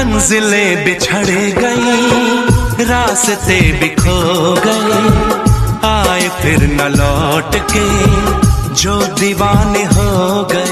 मंजिलें बिछड़ गई, रास्ते बिखो गए, आए फिर न लौट के जो दीवाने हो गए।